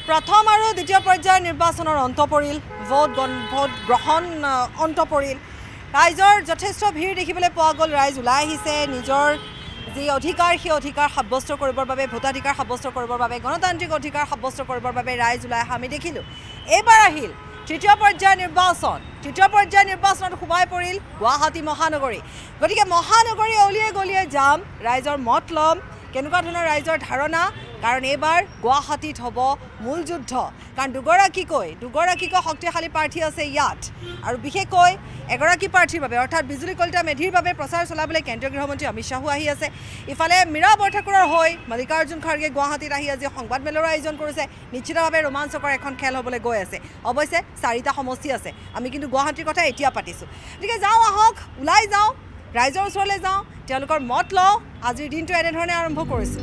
প্ৰথম আৰু দ্বিতীয় পৰ্যায়ৰ নিৰ্বাচনৰ অন্ত পৰিল ভোট গ্ৰহণ অন্ত পৰিল ৰাইজৰ যথেষ্ট ভিৰ দেখিবলৈ পোৱা গ'ল ৰাইজ ওলাই আহিছে নিজৰ যি অধিকাৰ সেই অধিকাৰ সাব্যস্ত কৰিবৰ বাবে ভোটাধিকাৰ সাব্যস্ত কৰিবৰ বাবে গণতান্ত্ৰিক অধিকাৰ সাব্যস্ত কৰিবৰ বাবে ৰাইজ ওলাই অহা আমি দেখিলোঁ এইবাৰ আহিল তৃতীয় পৰ্যায়ৰ নিৰ্বাচনত সোমাই পৰিল গুৱাহাটী মহানগৰী গতিকে মহানগৰী অলিয়ে গলিয়ে যাম ৰাইজৰ মত ল'ম কেনেকুৱা ধৰণৰ ৰাইজৰ ধাৰণা কাৰণ এইবাৰ গুৱাহাটীত হ'ব মূল যুদ্ধ কাৰণ দুগৰাকীকৈ শক্তিশালী প্ৰাৰ্থী আছে ইয়াত আৰু বিশেষকৈ এগৰাকী প্ৰাৰ্থীৰ বাবে অৰ্থাৎ বিজুলী কলিতা মেধিৰ বাবে প্ৰচাৰ চলাবলৈ কেন্দ্ৰীয় গৃহমন্ত্ৰী অমিত শ্বাহো আহি আছে ইফালে মীৰা বৰঠাকুৰৰ হৈ মল্লিকাৰ্জুন খাৰ্গে গুৱাহাটীত আহি আজি সংবাদমেলৰ আয়োজন কৰিছে নিশ্চিতভাৱে ৰোমাঞ্চকৰ এখন খেল হ'বলৈ গৈ আছে অৱশ্যে 4টা সমষ্টি আছে আমি কিন্তু গুৱাহাটীৰ কথা এতিয়া পাতিছোঁ গতিকে যাওঁ আহক ওলাই যাওঁ ৰাইজৰ ওচৰলৈ যাওঁ তেওঁলোকৰ মত লওঁ আজিৰ দিনটো এনেধৰণে আৰম্ভ কৰিছোঁ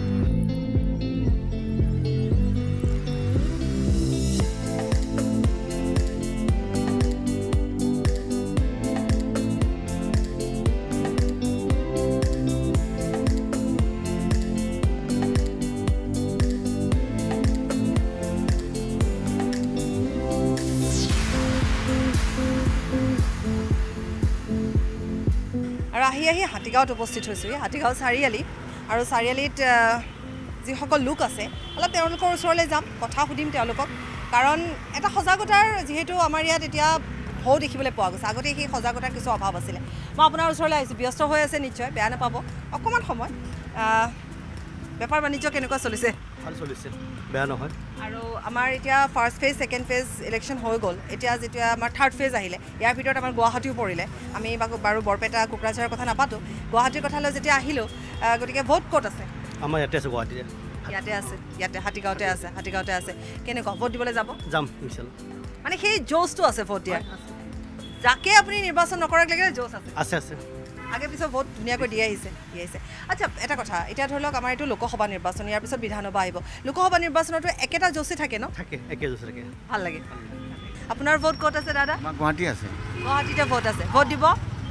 আৰু আহি হাতীগাঁৱত উপস্থিত হৈছোঁ হাতীগাঁও চাৰিআলি আৰু চাৰিআলিত যিসকল লোক আছে অলপ তেওঁলোকৰ ওচৰলৈ যাম কথা সুধিম তেওঁলোকক কাৰণ এটা সজাগতাৰ যিহেতু আমাৰ ইয়াত এতিয়া হৌ দেখিবলৈ পোৱা গৈছে আগতে সেই সজাগতাৰ কিছু অভাৱ আছিলে মই আপোনাৰ ওচৰলৈ আহিছোঁ ব্যস্ত হৈ আছে নিশ্চয় বেয়া নাপাব অকণমান সময় বেপাৰ বাণিজ্য কেনেকুৱা চলিছে ভাল চলিছে বেয়া নহয় আৰু আমাৰ এতিয়া first phase second phase election হৈ গ'ল এতিয়া যেতিয়া আমাৰ থাৰ্ড ফেজ আহিলে ইয়াৰ ভিতৰত আমাৰ গুৱাহাটীও পৰিলে আমি বাৰু বৰপেটা কোকৰাঝাৰৰ কথা নাপাতোঁ গুৱাহাটীৰ কথালৈ যেতিয়া আহিলোঁ গতিকে ভোট ক'ত আছে আমাৰ ইয়াতে আছে গুৱাহাটীতে ইয়াতে হাতীগাঁৱতে আছে কেনেকুৱা ভোট দিবলৈ যাম ইনশাআল্লাহ মানে সেই জোচটো আছে ভোট দিয়া যাকে আপুনি নিৰ্বাচন নকৰাক লাগে জোচ আছে আগে পিছত ভোট ধুনীয়াকৈ দি আহিছে আচ্ছা এটা কথা এতিয়া ধৰি লওক আমাৰ এইটো লোকসভা নিৰ্বাচন ইয়াৰ পিছত বিধানসভা আহিব লোকসভা নিৰ্বাচনতো একেটা জোচে থাকে ন একে জোচ থাকে ভাল লাগে আপোনাৰ ভোট ক'ত আছে দাদা গুৱাহাটী আছে গুৱাহাটীতে ভোট আছে ভোট দিব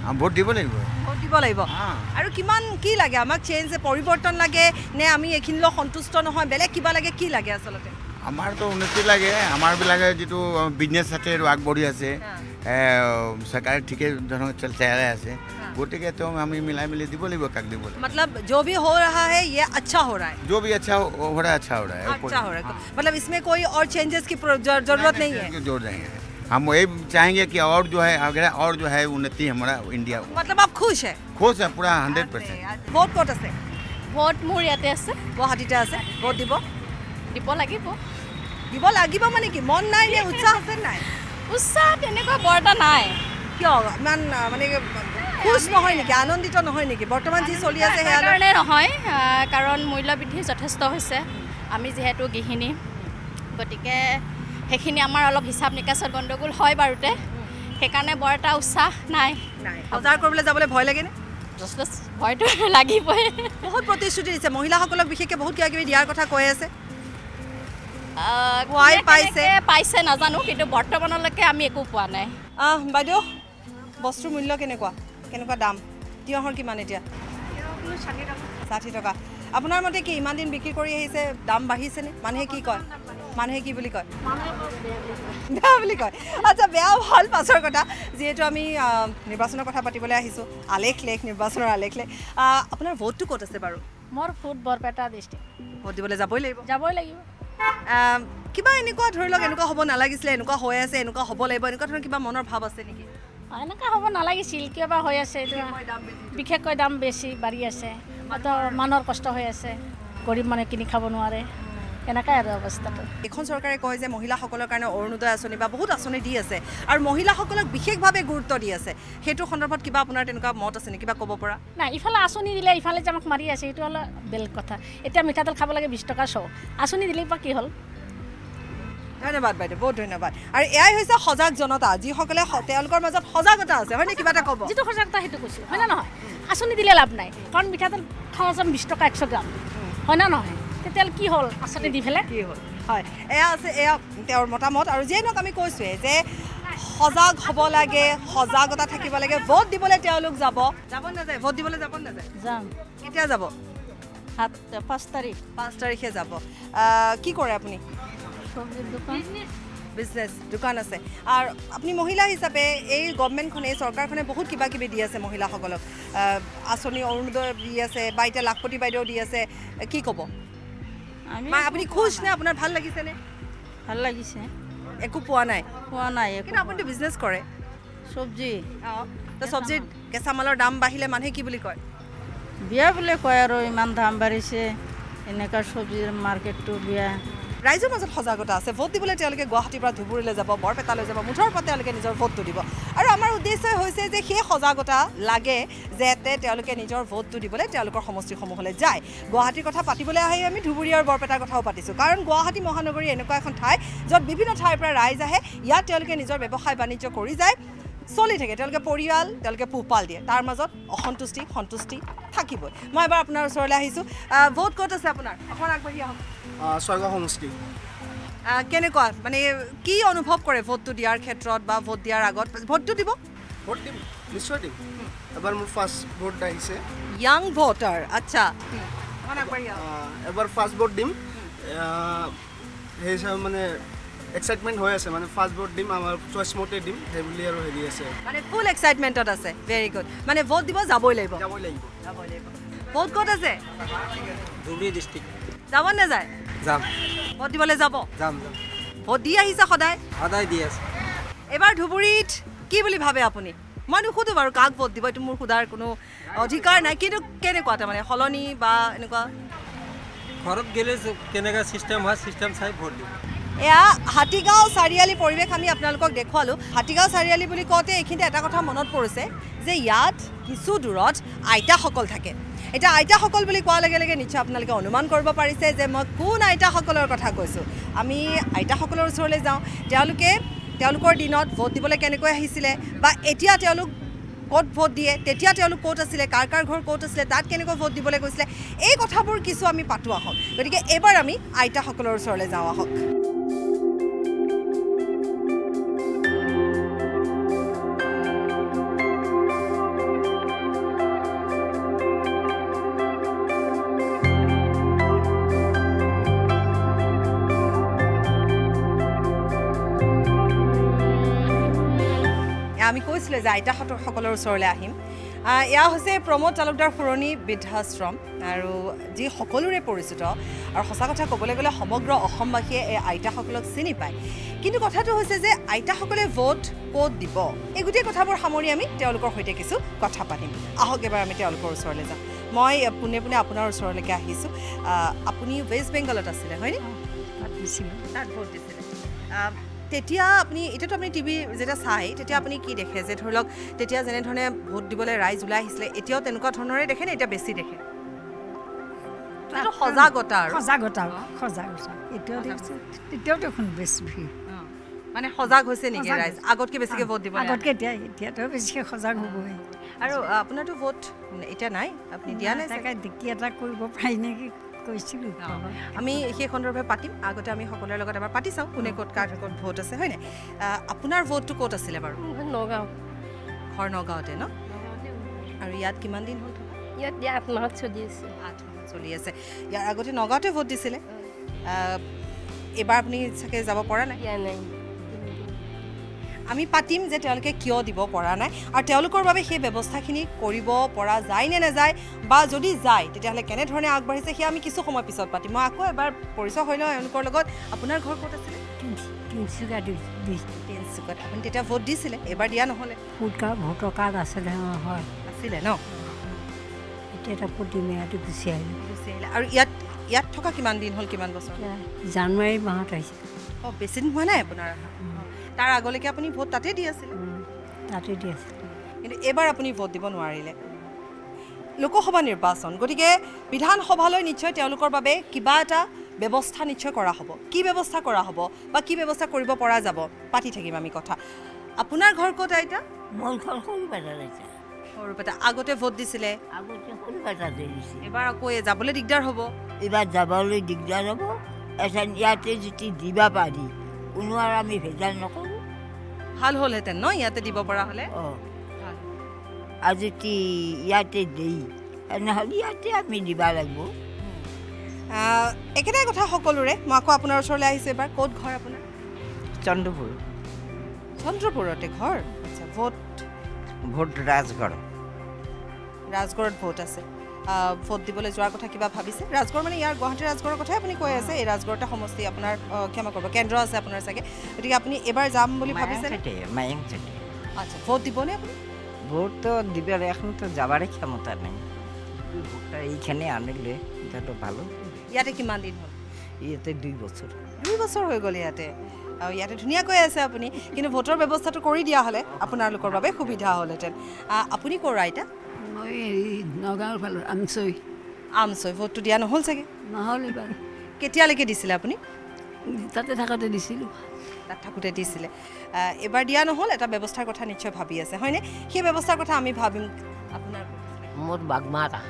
লাগিব আৰু কিমান কি লাগে আমাক চেঞ্জ পৰিৱৰ্তন লাগে নে আমি এইখিনিলৈ সন্তুষ্ট নহয় বেলেগ কিবা লাগে কি লাগে আচলতে আমাৰতো উন্নতি লাগে আমাৰবিলাকে যিটো বিজনেছ আছে আগবাঢ়ি আছে চৰকাৰে ঠিকে ধৰণে চলাই আছে গতিকে তো আমি মিলাই মিলি দিব লাগিব কাক দিব मतलब जो भी हो रहा है ये अच्छा हो रहा है जो भी अच्छा हो रहा है अच्छा हो रहा है मतलब इसमें कोई और चेंजेस की जरूरत नहीं है जोड़ देंगे हम यही चाहेंगे कि और जो है अगर और जो है उन्नति हमारा इंडिया मतलब आप खुश है पूरा 100% ভোট ক'ত আছে ভোট মোৰ ইয়াতে আছে গুৱাহাটীতে আছে ভোট দিব লাগিব মানে কি মন নাই নে উৎসাহ আছে নাই উৎসাহ তেনেকুৱা বৰটা নাই কিয় ইমান মানে খুশ নহয় নেকি আনন্দিত নহয় নেকি বৰ্তমান যি চলি আছে সেয়া কাৰণে নহয় কাৰণ মূল্য বৃদ্ধি যথেষ্ট হৈছে আমি যিহেতু গৃহিণী গতিকে সেইখিনি আমাৰ অলপ হিচাপ নিকাচত গণ্ডগোল হয় বাৰুতে সেইকাৰণে বৰ এটা উৎসাহ নাই বজাৰ কৰিবলৈ যাবলৈ ভয় লাগেনে ভয়টো লাগিবই বহুত প্ৰতিশ্ৰুতি দিছে মহিলাসকলক বিশেষকৈ বহুত কিবা কিবি দিয়াৰ কথা কৈ আছে পাইছে নাজানো কিন্তু বৰ্তমানলৈকে আমি একো পোৱা নাই বাইদেউ বস্তুৰ মূল্য কেনেকুৱা দাম তিয়হৰ কিমান এতিয়া 60 টকা আপোনাৰ মতে কি ইমান দিন বিক্ৰী কৰি আহিছে দাম বাঢ়িছেনে মানুহে কি বুলি কয় আচ্ছা বেয়া ভাল পাছৰ কথা যিহেতু আমি নিৰ্বাচনৰ কথা পাতিবলৈ আহিছোঁ নিৰ্বাচনৰ আলেখ লেখ আপোনাৰ ভোটটো ক'ত আছে বাৰু মোৰ ভোট বৰপেটা ডিষ্ট্ৰিক্ট ভোট দিবলৈ যাবই লাগিব কিবা এনেকুৱা ধৰি লওক এনেকুৱা হ'ব নালাগিছিলে এনেকুৱা হৈ আছে এনেকুৱা হ'ব লাগিব এনেকুৱা ধৰণৰ কিবা মনৰ ভাৱ আছে নেকি এনেকুৱা হ'ব নালাগিছিল কিয় বা হৈ আছে বিশেষকৈ দাম বেছি বাঢ়ি আছে মানুহৰ কষ্ট হৈ আছে গৰীব মানুহে কিনি খাব নোৱাৰে এনেকৈ আৰু অৱস্থাটো এখন চৰকাৰে কয় যে মহিলাসকলৰ কাৰণে অৰুণোদয় আঁচনি বা বহুত আঁচনি দি আছে আৰু মহিলাসকলক বিশেষভাৱে গুৰুত্ব দি আছে সেইটো সন্দৰ্ভত কিবা আপোনাৰ তেনেকুৱা মত আছে নেকি কিবা ক'ব পৰা নাই ইফালে আঁচনি দিলে ইফালে যে আমাক মাৰি আছে সেইটো হ'লে বেলেগ কথা এতিয়া মিঠাতেল খাব লাগে 20 টকা শ আঁচনি দিলে বা কি হ'ল ধন্যবাদ বাইদেউ বহুত ধন্যবাদ আৰু এয়াই হৈছে সজাগ জনতা যিসকলে তেওঁলোকৰ মাজত সজাগতা আছে হয়নে কিবা এটা ক'ব যিটো সজাগতা সেইটো কৈছোঁ হয় না নহয় আঁচনি দিলে লাভ নাই কাৰণ মিঠাতেল খাই আছে 20 টকা 100 গ্ৰাম হয় না নহয় তেতিয়াহ'লে কি হ'ল আঁচনি দি পেলাই কি হ'ল হয় এয়া তেওঁৰ মতামত আৰু যিয়ে নহওক আমি কৈছোঁৱে যে সজাগ হ'ব লাগে সজাগতা থাকিব লাগে ভোট দিবলৈ তেওঁলোক যাব নাযায় ভোট দিবলৈ যাব নাযায় যাম কেতিয়া যাব 5 তাৰিখে যাব কি কৰে আপুনি বিজনেছ দোকান আছে আৰু আপুনি মহিলা হিচাপে এই গভৰ্ণমেণ্টখনে এই চৰকাৰখনে বহুত কিবা কিবি দি আছে মহিলাসকলক আঁচনি অৰুণোদয় দি আছে বা এতিয়া লাখপতি বাইদেউ দি আছে কি ক'ব আপুনি খুচ নে আপোনাৰ ভাল লাগিছেনে ভাল লাগিছে একো পোৱা নাই কিন্তু আপুনিতো বিজনেছ কৰে চব্জি অঁ তো চব্জিৰ কেঁচা মালৰ দাম বাঢ়িলে মানুহে কি বুলি কয় বিয়া বোলে কয় আৰু ইমান দাম বাঢ়িছে এনেকুৱা চব্জিৰ মাৰ্কেটটো বিয়া ৰাইজৰ মাজত সজাগতা আছে ভোট দিবলৈ তেওঁলোকে গুৱাহাটীৰ পৰা ধুবুৰীলৈ যাব বৰপেটালৈ যাব মুঠৰ পৰা তেওঁলোকে নিজৰ ভোটটো দিব আৰু আমাৰ উদ্দেশ্য হৈছে যে সেই সজাগতা লাগে যাতে তেওঁলোকে নিজৰ ভোটটো দিবলৈ তেওঁলোকৰ সমষ্টিসমূহলৈ যায় গুৱাহাটীৰ কথা পাতিবলৈ আহি আমি ধুবুৰী আৰু বৰপেটাৰ কথাও পাতিছোঁ কাৰণ গুৱাহাটী মহানগৰী এনেকুৱা এখন ঠাই য'ত বিভিন্ন ঠাইৰ পৰা ৰাইজ আহে ইয়াত তেওঁলোকে নিজৰ ব্যৱসায় বাণিজ্য কৰি যায় চলি থাকে তেওঁলোকে পৰিয়াল তেওঁলোকে পোহপাল দিয়ে তাৰ মাজত অসন্তুষ্টি সন্তুষ্টি থাকিবই মই এবাৰ আপোনাৰ ওচৰলৈ আহিছোঁ ভোট ক'ত আছে আপোনাৰ অকণ আগবাঢ়ি আহক ছয়গাঁও সমষ্টি কেনেকুৱা মানে কি অনুভৱ কৰে ভোটটো দিয়াৰ ক্ষেত্ৰত বা ভোট দিয়াৰ আগত ভোটটো দিব ভোট দিম নিশ্চয় দিম এবাৰ মোৰ ফাৰ্ষ্ট ভোট আহিছে য়াং ভোটাৰ আচ্ছা এবাৰ ফাৰ্ষ্ট ভোট দিম সেই হিচাপে মানে এক্সাইটমেণ্ট হৈ আছে মানে ফাৰ্ষ্ট ভোট দিম আমাৰ চইচ মতে দিম সেই বুলি আৰু হেৰি আছে মানে ফুল এক্সাইটমেণ্টত আছে ভেৰি গুড মানে ভোট দিব যাবই লাগিব ভোট ক'ত আছে ধুবুৰী ডিষ্ট্ৰিক্ট যাব নাযায় যাম ভোট দিবলৈ যাব যাম ভোট দি আহিছে সদায় সদায় দি আছে এইবাৰ ধুবুৰীত কি বুলি ভাবে আপুনি মই নুসুধোঁ বাৰু কাক ভোট দিব এইটো মোৰ সোধাৰ কোনো অধিকাৰ নাই কিন্তু কেনেকুৱা তাৰমানে সলনি বা এনেকুৱা ঘৰত গ'লে কেনেকুৱা চিষ্টেম হয় চিষ্টেম চাই ভোট দিম এয়া হাতীগাঁও চাৰিআলি পৰিৱেশ আমি আপোনালোকক দেখুৱালোঁ হাতীগাঁও চাৰিআলি বুলি কওঁতে এইখিনিতে এটা কথা মনত পৰিছে যে ইয়াত কিছু দূৰত আইতাসকল থাকে এতিয়া আইতাসকল বুলি কোৱাৰ লগে লগে নিশ্চয় আপোনালোকে অনুমান কৰিব পাৰিছে যে মই কোন আইতাসকলৰ কথা কৈছোঁ আমি আইতাসকলৰ ওচৰলৈ যাওঁ তেওঁলোকৰ দিনত ভোট দিবলৈ কেনেকৈ আহিছিলে বা এতিয়া তেওঁলোক ক'ত ভোট দিয়ে তেতিয়া তেওঁলোক ক'ত আছিলে কাৰ ঘৰ ক'ত আছিলে তাত কেনেকৈ ভোট দিবলৈ গৈছিলে এই কথাবোৰ কিছু আমি পাতোঁ আহক গতিকে এইবাৰ আমি আইতাসকলৰ ওচৰলৈ যাওঁ আহক আমি কৈছিলোঁ যে আইতাসকলৰ ওচৰলৈ আহিম এয়া হৈছে প্ৰমোদ তালুকদাৰ পুৰণি বৃদ্ধাশ্ৰম আৰু যি সকলোৰে পৰিচিত আৰু সঁচা কথা ক'বলৈ গ'লে সমগ্ৰ অসমবাসীয়ে এই আইতাসকলক চিনি পায় কিন্তু কথাটো হৈছে যে আইতাসকলে ভোট ক'ত দিব এই গোটেই কথাবোৰ সামৰি আমি তেওঁলোকৰ সৈতে কিছু কথা পাতিম আহক এবাৰ আমি তেওঁলোকৰ ওচৰলৈ যাম মই পোনে পোনে আপোনাৰ ওচৰলৈকে আহিছোঁ আপুনি ৱেষ্ট বেংগলত আছিলে হয়নে তাত ভোট দিছিলে তেতিয়া আপুনি এতিয়াতো আপুনি টিভি যেতিয়া চাই তেতিয়া আপুনি কি দেখে যে ধৰি লওক তেতিয়া যেনেধৰণে ভোট দিবলৈ ৰাইজ ওলাই আহিছিলে এতিয়াও তেনেকুৱা ধৰণৰে দেখে নে এতিয়া বেছি দেখে সজাগতা এতিয়াও দেখোন বেছি ভিৰ মানে সজাগ হৈছে নেকি ৰাইজ আগতকৈ বেছিকৈ ভোট দিব আগতকৈ এতিয়াতো বেছিকৈ সজাগ হ'বই আৰু আপোনাৰতো ভোট এতিয়া নাই আপুনি দিয়া নাই দেখি এটা কৰিব পাৰি নেকি কৈছিলোঁ আমি সেই সন্দৰ্ভে পাতিম আগতে আমি সকলোৰে লগত এবাৰ পাতি চাওঁ কোনে ক'ত কাৰ ক'ত ভোট আছে হয়নে আপোনাৰ ভোটটো ক'ত আছিলে বাৰু নগাঁও ঘৰ নগাঁৱতে ন আৰু ইয়াত কিমান দিন হ'ল ইয়াত 8 মাহত চলি আছে 8 মাহত চলি আছে ইয়াৰ আগতে নগাঁৱতে ভোট দিছিলে এবাৰ আপুনি চাগে যাব পৰা নাই নাই আমি পাতিম যে তেওঁলোকে কিয় দিব পৰা নাই আৰু তেওঁলোকৰ বাবে সেই ব্যৱস্থাখিনি কৰিব পৰা যায় নে নাযায় বা যদি যায় তেতিয়াহ'লে কেনেধৰণে আগবাঢ়িছে সেয়া আমি কিছু সময় পিছত পাতিম মই আকৌ এবাৰ পৰিচয় হৈ লওঁ এওঁলোকৰ লগত আপোনাৰ ঘৰ ক'ত আছিলে তিনিচুকীয়াত আপুনি তেতিয়া ভোট দিছিলে এবাৰ দিয়া নহ'লে ভোটৰ কাৰ্ড আছিলে হয় আছিলে ন এতিয়া এটা প্ৰতিমেয়াটো গুচি আহিলে আৰু ইয়াত থকা কিমান দিন হ'ল কিমান বছৰ জানুৱাৰী মাহত আহিছে অঁ বেছি দিন হোৱা নাই আপোনাৰ তাৰ আগলৈকে আপুনি ভোট তাতে দি আছিলে তাতে দি আছিল কিন্তু এইবাৰ আপুনি ভোট দিব নোৱাৰিলে লোকসভা নিৰ্বাচন গতিকে বিধানসভালৈ নিশ্চয় তেওঁলোকৰ বাবে কিবা এটা ব্যৱস্থা নিশ্চয় কৰা হ'ব কি ব্যৱস্থা কৰা হ'ব বা কি ব্যৱস্থা কৰিব পৰা যাব পাতি থাকিম আমি কথা আপোনাৰ ঘৰ ক'ত আইতা মোৰ ঘৰ সৰুপেটা আগতে ভোট দিছিলে এবাৰ আকৌ যাবলৈ দিগদাৰ হ'ব এইবাৰ যাবলৈ দিগদাৰ হ'ব ইয়াতে যদি দিবা পাৰি কোনো আৰু আমি ভেজাল নকৰোঁ ভাল হ'লহেঁতেন ন ইয়াতে দিব পৰা হ'লে অঁ আৰু যদি ইয়াতে দেই নহ'লে ইয়াতে আমি দিব লাগিব একেটাই কথা সকলোৰে মই আকৌ আপোনাৰ ওচৰলৈ আহিছোঁ এবাৰ ক'ত ঘৰ আপোনাৰ চন্দ্ৰপুৰ চন্দ্ৰপুৰতে ঘৰ আচ্ছা ভোট ৰাজগড় ৰাজগড়ত ভোট আছে ভোট দিবলৈ যোৱাৰ কথা কিবা ভাবিছে ৰাজগড় মানে ইয়াৰ গুৱাহাটী ৰাজগড়ৰ কথাই আপুনি কৈ আছে এই ৰাজগড়তে সমষ্টি আপোনাৰ ক্ষমা কৰিব কেন্দ্ৰ আছে আপোনাৰ চাগে গতিকে আপুনি এবাৰ যাম বুলি ভাবিছে আচ্ছা ভোট দিবনে আপুনি ভোট তো দিবার এখন তো যাবারই ক্ষমতা নেই ভোটটা এইখানে আনিলে এটা তো ভালো ইয়াতে কিমান দিন হ'ল ইয়াতে 2 বছর 2 বছৰ হৈ গ'ল ইয়াতে আৰু ইয়াতে ধুনীয়াকৈ আছে আপুনি কিন্তু ভোটৰ ব্যৱস্থাটো কৰি দিয়া হ'লে আপোনালোকৰ বাবে সুবিধা হ'লহেঁতেন আপুনি ক'ৰ আইতা মই নগাঁৱৰ ফালৰ আমচৈ ভোটটো দিয়া নহ'ল চাগে নহ'ল এইবাৰ কেতিয়ালৈকে দিছিলে আপুনি তাতে থাকোঁতে দিছিলোঁ তাত থাকোঁতে দিছিলে এবাৰ দিয়া নহ'ল এটা ব্যৱস্থাৰ কথা নিশ্চয় ভাবি আছে হয়নে সেই ব্যৱস্থাৰ কথা আমি ভাবিম আপোনাৰ মোৰ বাগমাৰা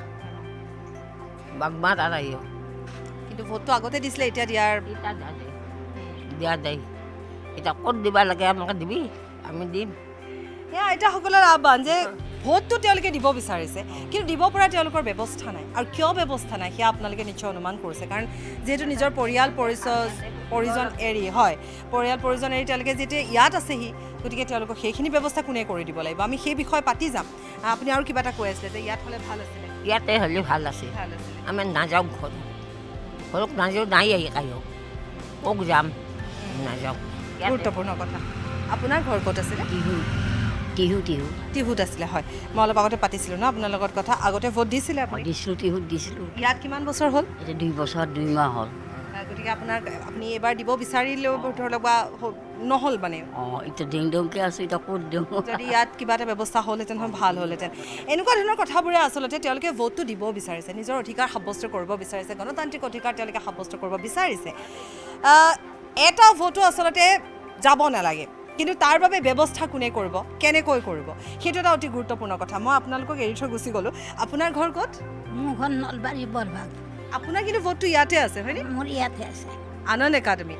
আহিব কিন্তু ভোটটো আগতে দিছিলে এতিয়া দিয়াৰ দিয়া যায় এতিয়া ক'ত দিবা লাগে আমাক দিবি আমি দিম সেয়া আইতাসকলৰ আহ্বান যে ভোটটো তেওঁলোকে দিব বিচাৰিছে কিন্তু দিব পৰা তেওঁলোকৰ ব্যৱস্থা নাই আৰু কিয় ব্যৱস্থা নাই সেয়া আপোনালোকে নিশ্চয় অনুমান কৰিছে কাৰণ যিহেতু নিজৰ পৰিয়াল পৰিজন এৰি হয় পৰিয়াল পৰিজন এৰি তেওঁলোকে যেতিয়া ইয়াত আছেহি গতিকে তেওঁলোকক সেইখিনি ব্যৱস্থা কোনে কৰি দিব লাগিব আমি সেই বিষয়ে পাতি যাম আপুনি আৰু কিবা এটা কৈ আছিলে যে ইয়াত হ'লে ভাল আছিলে ইয়াতে হ'লে ভাল আছে আমি নাযাওঁ ঘৰত নাযাওঁ নাই আহি কক যাম নাযাওঁ গুৰুত্বপূৰ্ণ কথা আপোনাৰ ঘৰ ক'ত আছিলে টিহুত আছিলে হয় মই অলপ আগতে পাতিছিলোঁ ন আপোনাৰ লগত কথা আগতে ভোট দিছিলে আপুনি দিছিলোঁ টিহুত দিছিলোঁ ইয়াত কিমান বছৰ হ'ল এতিয়া 2 বছৰ 2 মাহ হ'ল গতিকে আপুনি এবাৰ দিব বিচাৰিলেও ধৰি লওক বা নহ'ল মানে এতিয়া ডিংডংকৈ আছোঁ এতিয়া ক'ত দিওঁ যদি ইয়াত কিবা এটা ব্যৱস্থা হ'লহেঁতেন হয় ভাল হ'লহেঁতেন এনেকুৱা ধৰণৰ কথাবোৰে আচলতে তেওঁলোকে ভোটটো দিব বিচাৰিছে নিজৰ অধিকাৰ সাব্যস্ত কৰিব বিচাৰিছে গণতান্ত্ৰিক অধিকাৰ তেওঁলোকে সাব্যস্ত কৰিব বিচাৰিছে এটা ভোটো আচলতে যাব নালাগে কিন্তু তাৰ বাবে ব্যৱস্থা কোনে কৰিব কেনেকৈ কৰিব সেইটো এটা অতি গুৰুত্বপূৰ্ণ কথা মই আপোনালোকক এৰি থৈ গুচি গ'লোঁ আপোনাৰ ঘৰ ক'ত মোৰ ঘৰ নলবাৰী বৰভাগ আপোনাৰ কিন্তু ভোটটো ইয়াতে আছে হয়নে মোৰ ইয়াতে আছে আনন্দ একাডেমি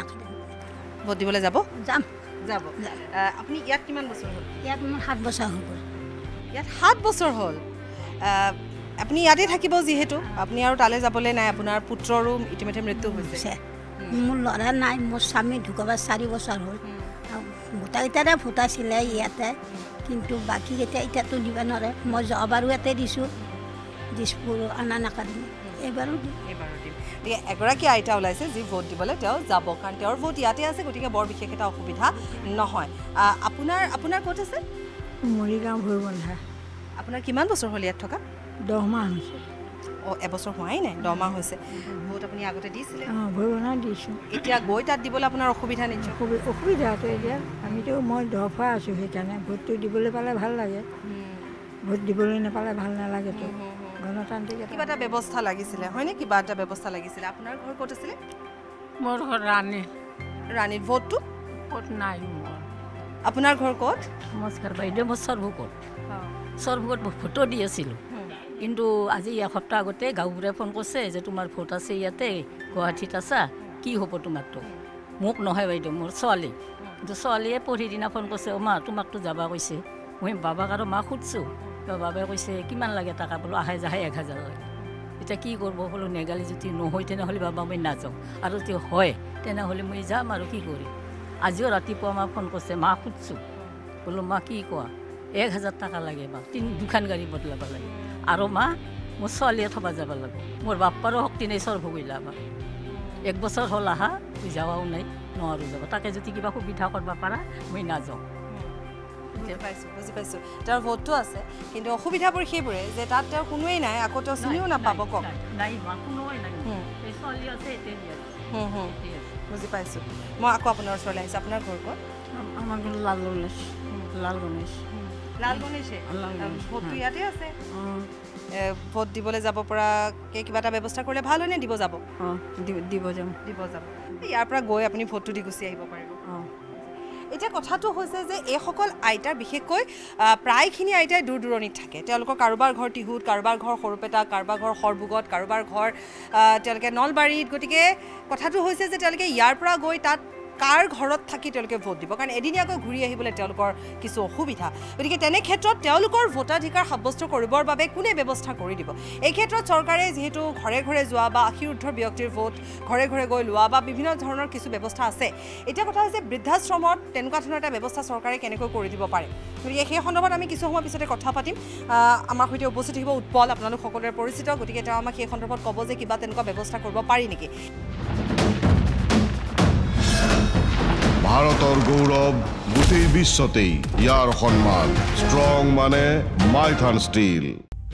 ভোট দিবলৈ যাব যাব আপুনি ইয়াত কিমান বছৰ হ'ল ইয়াত মোৰ 7 বছৰ হৈ গ'ল ইয়াত 7 বছৰ হ'ল আপুনি ইয়াতে থাকিব যিহেতু আপুনি আৰু তালৈ যাবলৈ নাই আপোনাৰ পুত্ৰৰো ইতিমধ্যে মৃত্যু হৈছে মোৰ ল'ৰা নাই মোৰ স্বামী ঢুকাব 4 বছৰ হ'ল গোটাকেইটাৰে ভোটাইছিলে ইয়াতে কিন্তু বাকীকেইটা এতিয়াতো দিব নোৱাৰে মই যোৱাবাৰো ইয়াতে দিছোঁ দিছপুৰ আনন্দ একাডেমি এইবাৰো দিম গতিকে এগৰাকী আইতা ওলাইছে যি ভোট দিবলৈ তেওঁ যাব কাৰণ তেওঁৰ ভোট ইয়াতে আছে গতিকে বৰ বিশেষ এটা অসুবিধা নহয় আপোনাৰ ক'ত আছে মৰিগাঁও ভৈৰৱন্ধা আপোনাৰ কিমান বছৰ হ'ল ইয়াত থকা 10 মাহ হৈছে এবছৰ হোৱাই নাই 10 মাহ হৈছে ভোট আপুনি আগতে দিছিলে ভৈৰৱন্ধা দিছোঁ এতিয়া গৈ তাত দিবলৈ আপোনাৰ অসুবিধা নিশ্চয় অসুবিধাটো এতিয়া আমিতো মই দফা আছোঁ সেইকাৰণে ভোটটো দিবলৈ পালে ভাল লাগে ভোট দিবলৈ নাপালে ভাল নালাগেতো গণতান্ত্ৰিক কিবা এটা ব্যৱস্থা লাগিছিলে হয়নে কিবা এটা ব্যৱস্থা লাগিছিলে আপোনাৰ ঘৰ ক'ত আছিলে মোৰ ঘৰ ৰাণীত ভোটটো ক'ত নাই মোৰ আপোনাৰ ঘৰ ক'ত নমস্কাৰ বাইদেউ মই সৰ্বভোগত ভোটো দি আছিলোঁ কিন্তু আজি এসপ্তাহ আগতে গাঁওবুঢ়াই ফোন কৰিছে যে তোমাৰ ভোট আছে ইয়াতে গুৱাহাটীত আছা কি হ'ব তোমাকতো মোক নহয় বাইদেউ মোৰ ছোৱালী কিন্তু ছোৱালীয়ে পঢ়ি দিনা ফোন কৰিছে মা তোমাকতো যাবা কৈছে মই বাবাক আৰু মাক সুধিছোঁ বাবাই কৈছে কিমান লাগে টকা বোলো আহে যাহে 1000 লাগে এতিয়া কি কৰিব বোলো নেগালি যদি নহয় তেনেহ'লে বাবা মই নাযাওঁ আৰু যদি হয় তেনেহ'লে মই যাম আৰু কি কৰি আজিও ৰাতিপুৱা মাক ফোন কৰিছে মাক সুধিছোঁ বোলো মা কি কোৱা 1000 টকা লাগে বা 2খন গাড়ী বদলাব লাগে আৰু মা মোৰ ছোৱালীয়ে থ'ব যাব লাগিব মোৰ বাপ্পাৰো শক্তি নাই সৰ্বগৈলা বা 1 বছৰ হ'ল আহা যাৱাও নাই নোৱাৰোঁ যাব তাকে যদি কিবা সুবিধা কৰিব পাৰা মই নাযাওঁ বুজি পাইছোঁ তেওঁৰ ভোটটো আছে কিন্তু অসুবিধাবোৰ সেইবোৰে যে তাত তেওঁৰ কোনোৱেই নাই আকৌ তেওঁ চিনিও নাপাব কওক বুজি পাইছোঁ মই আকৌ আপোনাৰ ওচৰলৈ আহিছোঁ আপোনাৰ ঘৰ ক'ত আমাৰ ঘৰ লালগণেশে ভোটটো ইয়াতে আছে ভোট দিবলৈ যাব পৰাকৈ কিবা এটা ব্যৱস্থা কৰিলে ভাল হয়নে দিব যাব দিব যাম ইয়াৰ পৰা গৈ আপুনি ভোটটো দি গুচি আহিব পাৰিব এতিয়া কথাটো হৈছে যে এইসকল আইতাৰ বিশেষকৈ প্ৰায়খিনি আইতাই দূৰ দূৰণিত থাকে তেওঁলোকৰ কাৰোবাৰ ঘৰ টিহুত কাৰোবাৰ ঘৰ সৰুপেটা কাৰোবাৰ ঘৰ সৰভোগত কাৰোবাৰ ঘৰ তেওঁলোকে নলবাৰীত গতিকে কথাটো হৈছে যে তেওঁলোকে ইয়াৰ পৰা গৈ তাত কাৰ ঘৰত থাকি তেওঁলোকে ভোট দিব কাৰণ এদিনীয়াকৈ ঘূৰি আহিবলৈ তেওঁলোকৰ কিছু অসুবিধা গতিকে তেনে ক্ষেত্ৰত তেওঁলোকৰ ভোটাধিকাৰ সাব্যস্ত কৰিবৰ বাবে কোনে ব্যৱস্থা কৰি দিব এই ক্ষেত্ৰত চৰকাৰে যিহেতু ঘৰে ঘৰে যোৱা বা 80 ঊৰ্ধ্বৰ ব্যক্তিৰ ভোট ঘৰে ঘৰে গৈ লোৱা বা বিভিন্ন ধৰণৰ কিছু ব্যৱস্থা আছে এতিয়া কথা হৈছে বৃদ্ধাশ্ৰমত তেনেকুৱা ধৰণৰ এটা ব্যৱস্থা চৰকাৰে কেনেকৈ কৰি দিব পাৰে গতিকে সেই সন্দৰ্ভত আমি কিছু সময় পিছতে কথা পাতিম আমাৰ সৈতে উপস্থিত থাকিব উৎপল আপোনালোক সকলোৰে পৰিচিত গতিকে তেওঁ আমাক সেই সন্দৰ্ভত ক'ব যে কিবা তেনেকুৱা ব্যৱস্থা কৰিব পাৰি নেকি ভাৰতৰ গৌৰৱ গোটেই বিশ্বতেই ইয়াৰ সন্মান ষ্ট্ৰং মানে মাইথান ষ্টীল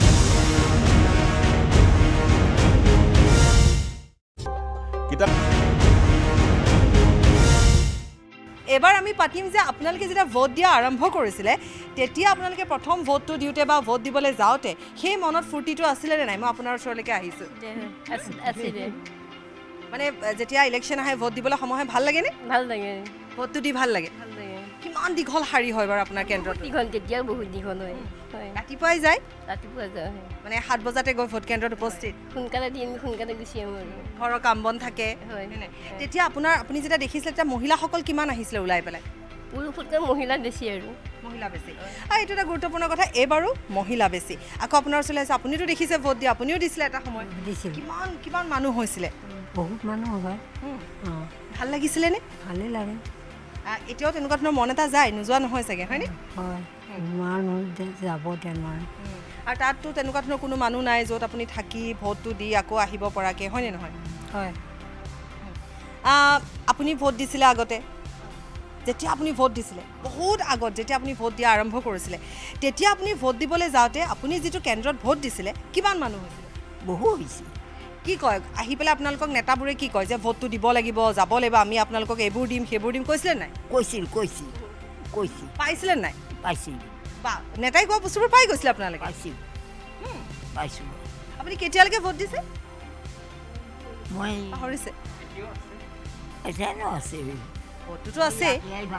এবাৰ আমি পাতিম যে আপোনালোকে যেতিয়া ভোট দিয়া আৰম্ভ কৰিছিলে তেতিয়া আপোনালোকে প্ৰথম ভোটটো দিওঁতে বা ভোট দিবলৈ যাওঁতে সেই মনত ফূৰ্তিটো আছিলে নে নাই মই আপোনাৰ ওচৰলৈকে আহিছোঁ মানে যেতিয়া ইলেকশ্যন আহে ভোট দিবলৈ সময় হয় ভাল লাগেনে ভাল লাগে ভোটটো দি ভাল লাগে কিমান দীঘল শাৰী হয় বাৰু আপোনাৰ কেন্দ্ৰত দীঘল তেতিয়াও বহুত দীঘল হয় ৰাতিপুৱাই যায় ৰাতিপুৱা যায় মানে 7 বজাতে গৈ ভোট কেন্দ্ৰত উপস্থিত সোনকালে দি আমি সোনকালে গুচি আহোঁ আৰু ঘৰৰ কাম বন থাকে তেতিয়া আপুনি যেতিয়া দেখিছিলে তেতিয়া মহিলাসকল কিমান আহিছিলে ওলাই পেলাই পুৰুষতকৈ মহিলা বেছি আৰু মহিলা বেছি আৰু এইটো এটা গুৰুত্বপূৰ্ণ কথা এইবাৰো মহিলা বেছি আকৌ আপোনাৰ ওচৰলৈ আছে আপুনিতো দেখিছে ভোট দিয়া আপুনিও দিছিলে এটা সময় কিমান কিমান মানুহ হৈছিলে বহুত মানুহ হয় ভাল লাগিছিলে নে ভালেই লাগে এতিয়াও তেনেকুৱা ধৰণৰ মন এটা যায় নোযোৱা নহয় চাগে হয়নে হয় যাব তেনেকুৱা আৰু তাততো তেনেকুৱা ধৰণৰ কোনো মানুহ নাই য'ত আপুনি থাকি ভোটটো দি আকৌ আহিব পৰাকৈ হয়নে নহয় হয় আপুনি ভোট দিছিলে আগতে যেতিয়া আপুনি ভোট দিছিলে বহুত আগত যেতিয়া আপুনি ভোট দিয়া আৰম্ভ কৰিছিলে তেতিয়া আপুনি ভোট দিবলৈ যাওঁতে আপুনি যিটো কেন্দ্ৰত ভোট দিছিলে কিমান মানুহ হৈছিলে বহু বেছি কি কয় আহি পেলাই আপোনালোকক নেতাবোৰে কি কয় যে ভোটটো দিব লাগিব যাব লাগিব আমি আপোনালোকক এইবোৰ দিম সেইবোৰ দিম কৈছিলে নাই কৈছিল পাইছিলে নাই পাইছিল বা নেতাই কোৱা বস্তুবোৰ পাই গৈছিলে আপোনালোকে পাইছোঁ আপুনি কেতিয়ালৈকে ভোট দিছে মই পাহৰিছে এতিয়ানো আছে ভোটটোতো আছে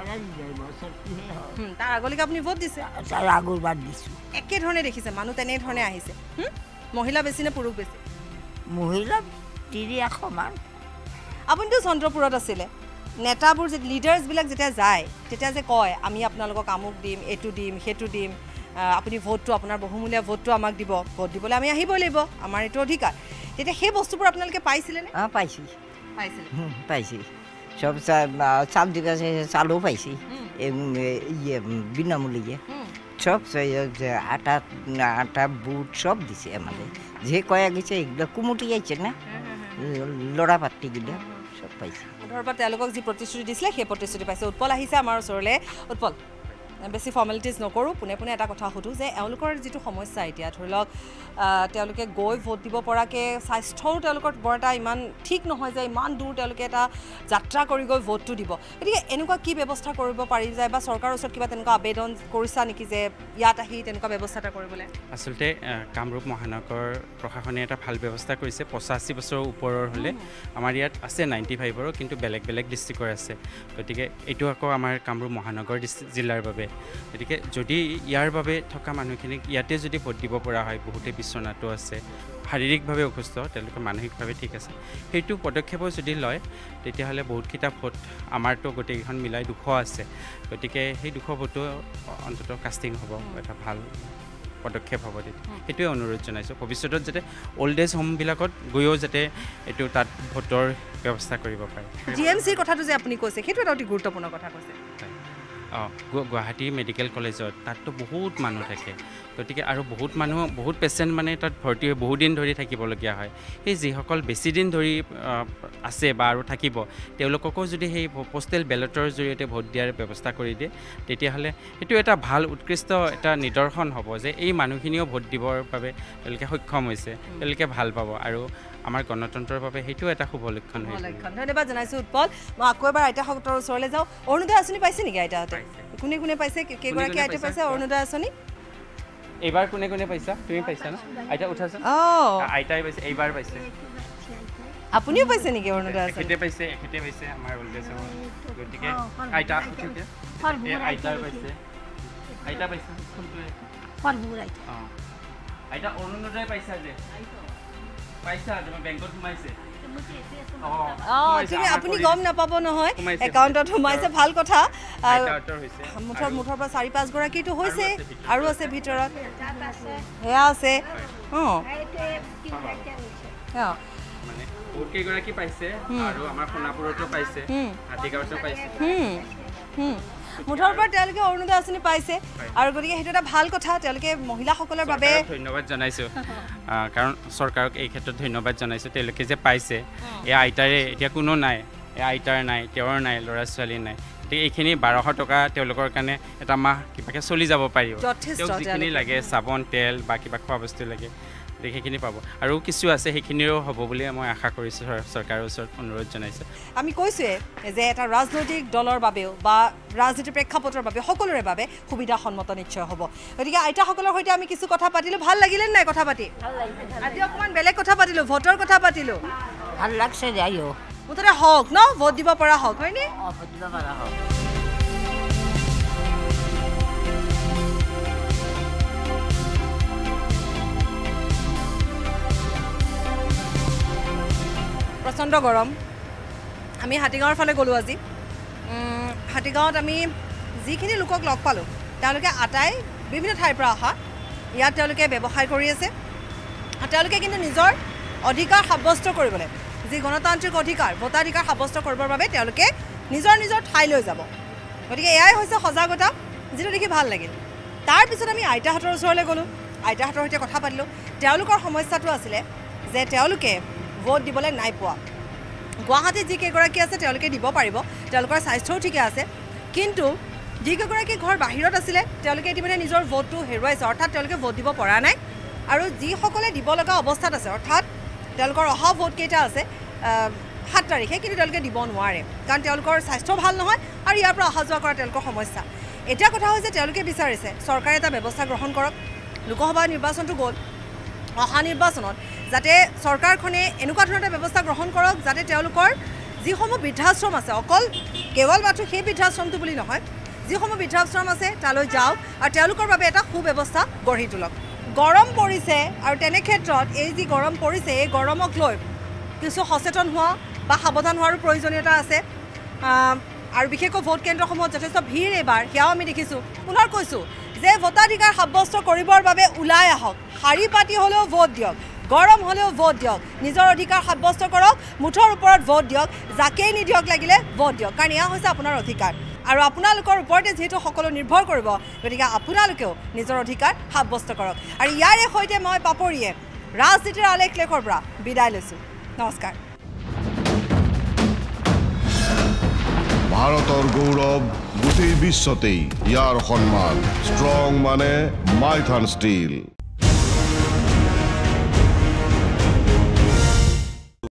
তাৰ আগলৈকে আপুনি ভোট দিছে তাৰ আগৰ বাদ দিছোঁ একেধৰণে দেখিছে মানুহ তেনেধৰণে আহিছে মহিলা বেছি নে পুৰুষ বেছি মহিলা 300 মান আপুনিতো চন্দ্ৰপুৰত আছিলে নেতাবোৰ যে লিডাৰ্ছবিলাক যেতিয়া যায় তেতিয়া যে কয় আমি আপোনালোকক আমুক দিম এইটো দিম সেইটো দিম আপুনি ভোটটো আপোনাৰ বহুমূলীয়া ভোটটো আমাক দিব ভোট দিবলৈ আমি আহিবই লাগিব আমাৰ এইটো অধিকাৰ তেতিয়া সেই বস্তুবোৰ আপোনালোকে পাইছিলেনে পাইছি সব চাল দিকে চালও পাইছি বিনামূল্যে সব আটা বুট সব দিছে আমাদের যে কয়া গেছে এগুলো কুমুটি যাইছে না লড়া পাত্তিগুলো সব পাইছে ধৰ পৰা তেওঁলোকক যি প্ৰতিশ্ৰুতি দিছিলে সেই প্ৰতিশ্ৰুতি পাইছে উৎপল আহিছে আমাৰ ওচৰলৈ উৎপল বেছি ফৰ্মেলিটিজ নকৰোঁ পোনে পোনে এটা কথা সুধোঁ যে এওঁলোকৰ যিটো সমস্যা এতিয়া ধৰি লওক তেওঁলোকে গৈ ভোট দিব পৰাকৈ স্বাস্থ্যও তেওঁলোকৰ বৰ এটা ইমান ঠিক নহয় যে ইমান দূৰ তেওঁলোকে এটা যাত্ৰা কৰি গৈ ভোটটো দিব গতিকে এনেকুৱা কি ব্যৱস্থা কৰিব পাৰি যায় বা চৰকাৰৰ ওচৰত কিবা তেনেকুৱা আবেদন কৰিছা নেকি যে ইয়াত আহি তেনেকুৱা ব্যৱস্থা এটা কৰিবলৈ আচলতে কামৰূপ মহানগৰ প্ৰশাসনে এটা ভাল ব্যৱস্থা কৰিছে 85 বছৰৰ ওপৰৰ হ'লে আমাৰ ইয়াত আছে 95ৰো কিন্তু বেলেগ বেলেগ ডিষ্ট্ৰিক্টৰ আছে গতিকে এইটো আকৌ আমাৰ কামৰূপ মহানগৰ জিলাৰ বাবে গতিকে যদি ইয়াৰ বাবে থকা মানুহখিনিক ইয়াতে যদি ভোট দিব পৰা হয় বহুতে বিচনাটো আছে শাৰীৰিকভাৱে অসুস্থ তেওঁলোকে মানসিকভাৱে ঠিক আছে সেইটো পদক্ষেপো যদি লয় তেতিয়াহ'লে বহুতকেইটা ভোট আমাৰতো গোটেইকেইখন মিলাই 200 আছে গতিকে সেই 200 ভোটো অন্ততঃ কাষ্টিং হ'ব এটা ভাল পদক্ষেপ হ'ব তেতিয়া সেইটোৱে অনুৰোধ জনাইছোঁ ভৱিষ্যতত যাতে অল্ড এজ হোমবিলাকত গৈও যাতে এইটো তাত ভোটৰ ব্যৱস্থা কৰিব পাৰে GMCৰ কথাটো যে আপুনি কৈছে সেইটো এটা অতি গুৰুত্বপূৰ্ণ কথা কৈছে গুৱাহাটী মেডিকেল কলেজত তাততো বহুত মানুহ থাকে গতিকে আৰু বহুত পেচেণ্ট মানে তাত ভৰ্তি হৈ বহুত দিন ধৰি থাকিবলগীয়া হয় সেই যিসকল বেছি দিন ধৰি আছে বা আৰু থাকিব তেওঁলোককো যদি সেই পোষ্টেল বেলটৰ জৰিয়তে ভোট দিয়াৰ ব্যৱস্থা কৰি দিয়ে তেতিয়াহ'লে সেইটো এটা ভাল উৎকৃষ্ট এটা নিদৰ্শন হ'ব যে এই মানুহখিনিও ভোট দিবৰ বাবে তেওঁলোকে সক্ষম হৈছে তেওঁলোকে ভাল পাব আৰু আমাৰ গণতন্ত্ৰৰ বাবে সেইটো এটা শুভ লক্ষণ হয় ধন্যবাদ জনাইছোঁ উৎপল মই আকৌ এবাৰ আইতাহঁতৰ ওচৰলৈ যাওঁ অৰুণোদয় আঁচনি পাইছে নেকি আইতাহঁতে কোনে কোনে পাইছে কেইগৰাকী আইতা পাইছে অৰুণোদয় আঁচনি এইবাৰ কোনে কোনে পাইছা তুমি পাইছা ন আইতা উঠাচোন আইতাই পাইছে এইবাৰ পাইছে আপুনিও পাইছে নেকি অৰুণোদয় আঁচনি এখেতে পাইছে আমাৰ ওলডেজ গতিকে আইতা আইতাৰ পাইছে আইতা পাইছে আইতা অৰুণোদয় পাইছা যে পাইছা তুমি বেংকত সোমাইছে তুমি আপুনি গম নাপাব নহয় একাউণ্টত সোমাইছে ভাল কথা মুঠৰ পৰা 4-5 গৰাকীটো হৈছে আৰু আছে ভিতৰত সেয়া আছে মানে বহুত কেইগৰাকী পাইছে আৰু আমাৰ সোণাপুৰতো পাইছে হাতীগাঁৱতো পাইছে মুঠৰ পৰা তেওঁলোকে অৰুণোদয় আঁচনি পাইছে আৰু গতিকে সেইটো এটা ভাল কথা তেওঁলোকে মহিলাসকলৰ বাবে ধন্যবাদ জনাইছোঁ কাৰণ চৰকাৰক এই ক্ষেত্ৰত ধন্যবাদ জনাইছোঁ তেওঁলোকে যে পাইছে এই আইতাৰে এতিয়া কোনো নাই এই আইতাৰ নাই তেওঁৰ নাই ল'ৰা ছোৱালী নাই গতিকে এইখিনি 1200 টকা তেওঁলোকৰ কাৰণে এটা মাহ কিবাকৈ চলি যাব পাৰিব যিখিনি লাগে চাবোন তেল বা কিবা খোৱা বস্তু লাগে সেইখিনি পাব আৰু কিছু আছে সেইখিনিও হ'ব বুলি মই আশা কৰিছোঁ চৰকাৰৰ ওচৰত অনুৰোধ জনাইছোঁ আমি কৈছোঁৱে যে এটা ৰাজনৈতিক দলৰ বাবেও বা ৰাজনীতিৰ প্ৰেক্ষাপটৰ বাবে সকলোৰে বাবে সুবিধাসন্মত নিশ্চয় হ'ব গতিকে আইতাসকলৰ সৈতে আমি কিছু কথা পাতিলোঁ ভাল লাগিলে নাই কথা পাতি আজি অকণমান বেলেগ কথা পাতিলোঁ ভোটৰ কথা পাতিলোঁ ভাল লাগছে যাইও মুঠতে হওক ন ভোট দিব পৰা হওক হয়নে ভোট দিব পৰা হওক প্ৰচণ্ড গৰম আমি হাতীগাঁৱৰ ফালে গ'লোঁ আজি হাতীগাঁৱত আমি যিখিনি লোকক লগ পালোঁ তেওঁলোকে আটাই বিভিন্ন ঠাইৰ পৰা অহা ইয়াত তেওঁলোকে ব্যৱসায় কৰি আছে তেওঁলোকে কিন্তু নিজৰ অধিকাৰ সাব্যস্ত কৰিবলৈ যি গণতান্ত্ৰিক অধিকাৰ ভোটাধিকাৰ সাব্যস্ত কৰিবৰ বাবে তেওঁলোকে নিজৰ নিজৰ ঠাইলৈ যাব গতিকে এয়াই হৈছে সজাগতা যিটো দেখি ভাল লাগিল তাৰপিছত আমি আইতাহঁতৰ ওচৰলৈ গ'লোঁ আইতাহঁতৰ সৈতে কথা পাতিলোঁ তেওঁলোকৰ সমস্যাটো আছিলে যে তেওঁলোকে ভোট দিবলৈ নাই পোৱা গুৱাহাটীত যিকেইগৰাকী আছে তেওঁলোকে দিব পাৰিব তেওঁলোকৰ স্বাস্থ্যও ঠিকে আছে কিন্তু যিকেইগৰাকী ঘৰ বাহিৰত আছিলে তেওঁলোকে ইতিমধ্যে নিজৰ ভোটটো হেৰুৱাইছে অৰ্থাৎ তেওঁলোকে ভোট দিব পৰা নাই আৰু যিসকলে দিব লগা অৱস্থাত আছে অৰ্থাৎ তেওঁলোকৰ অহা ভোট কেইটা আছে 7 তাৰিখে কিন্তু তেওঁলোকে দিব নোৱাৰে কাৰণ তেওঁলোকৰ স্বাস্থ্য ভাল নহয় আৰু ইয়াৰ পৰা অহা যোৱা কৰা তেওঁলোকৰ সমস্যা এতিয়া কথা হৈছে তেওঁলোকে বিচাৰিছে চৰকাৰে এটা ব্যৱস্থা গ্ৰহণ কৰক লোকসভা নিৰ্বাচনটো গ'ল অহা নিৰ্বাচনত যাতে চৰকাৰখনে এনেকুৱা ধৰণৰ এটা ব্যৱস্থা গ্ৰহণ কৰক যাতে তেওঁলোকৰ যিসমূহ বৃদ্ধাশ্ৰম আছে অকল কেৱল মাত্ৰ সেই বৃদ্ধাশ্ৰমটো বুলি নহয় যিসমূহ বৃদ্ধাশ্ৰম আছে তালৈ যাওক আৰু তেওঁলোকৰ বাবে এটা সুব্যৱস্থা গঢ়ি তোলক গৰম পৰিছে আৰু তেনে ক্ষেত্ৰত এই যি গৰম পৰিছে এই গৰমক লৈ কিছু সচেতন হোৱা বা সাৱধান হোৱাৰো প্ৰয়োজনীয়তা আছে আৰু বিশেষকৈ ভোট কেন্দ্ৰসমূহত যথেষ্ট ভিৰ এইবাৰ সেয়াও আমি দেখিছোঁ পুনৰ কৈছোঁ যে ভোটাধিকাৰ সাব্যস্ত কৰিবৰ বাবে ওলাই আহক শাৰী পাতি হ'লেও ভোট দিয়ক গৰম হ'লেও ভোট দিয়ক নিজৰ অধিকাৰ সাব্যস্ত কৰক মুঠৰ ওপৰত ভোট দিয়ক যাকেই নিদিয়ক লাগিলে ভোট দিয়ক কাৰণ এয়া হৈছে আপোনাৰ অধিকাৰ আৰু আপোনালোকৰ ওপৰতে যিহেতু সকলো নিৰ্ভৰ কৰিব গতিকে আপোনালোকেও নিজৰ অধিকাৰ সাব্যস্ত কৰক আৰু ইয়াৰে সৈতে মই পাপৰিয়ে ৰাজনীতিৰ আলেখ লেখৰ পৰা বিদায় লৈছোঁ নমস্কাৰ ভাৰতৰ গৌৰৱ গোটেই বিশ্বতেই ইয়াৰ সন্মান ষ্ট্ৰং মানে মাইথান ষ্টীল